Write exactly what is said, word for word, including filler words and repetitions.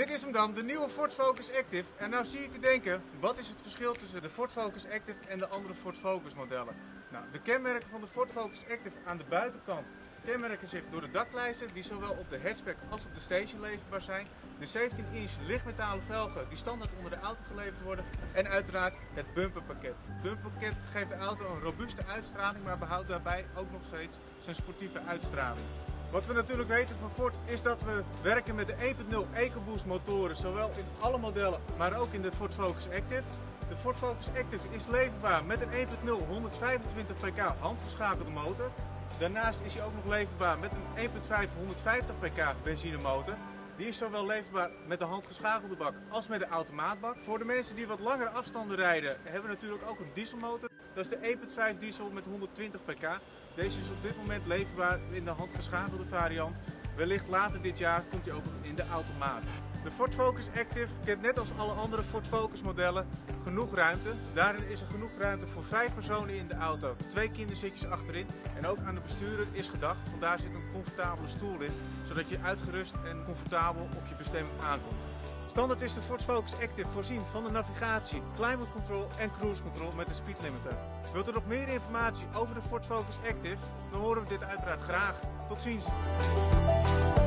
Dit is hem dan, de nieuwe Ford Focus Active. En nou zie ik u denken, wat is het verschil tussen de Ford Focus Active en de andere Ford Focus modellen? Nou, de kenmerken van de Ford Focus Active aan de buitenkant kenmerken zich door de daklijsten die zowel op de hatchback als op de station leverbaar zijn. De zeventien inch lichtmetalen velgen die standaard onder de auto geleverd worden. En uiteraard het bumperpakket. Het bumperpakket geeft de auto een robuuste uitstraling, maar behoudt daarbij ook nog steeds zijn sportieve uitstraling. Wat we natuurlijk weten van Ford is dat we werken met de één punt nul EcoBoost motoren, zowel in alle modellen, maar ook in de Ford Focus Active. De Ford Focus Active is leverbaar met een één punt nul honderdvijfentwintig pk handgeschakelde motor. Daarnaast is hij ook nog leverbaar met een één punt vijf honderdvijftig pk benzinemotor. Die is zowel leverbaar met de handgeschakelde bak als met de automaatbak. Voor de mensen die wat langere afstanden rijden hebben we natuurlijk ook een dieselmotor. Dat is de één punt vijf diesel met honderdtwintig pk. Deze is op dit moment leverbaar in de handgeschakelde variant. Wellicht later dit jaar komt hij ook nog in de automaat. De Ford Focus Active kent net als alle andere Ford Focus modellen genoeg ruimte. Daarin is er genoeg ruimte voor vijf personen in de auto. Twee kinderzitjes achterin en ook aan de bestuurder is gedacht, want daar zit een comfortabele stoel in, zodat je uitgerust en comfortabel op je bestemming aankomt. Standaard is de Ford Focus Active voorzien van de navigatie, climate control en cruise control met de speed limiter. Wilt u nog meer informatie over de Ford Focus Active? Dan horen we dit uiteraard graag. Tot ziens!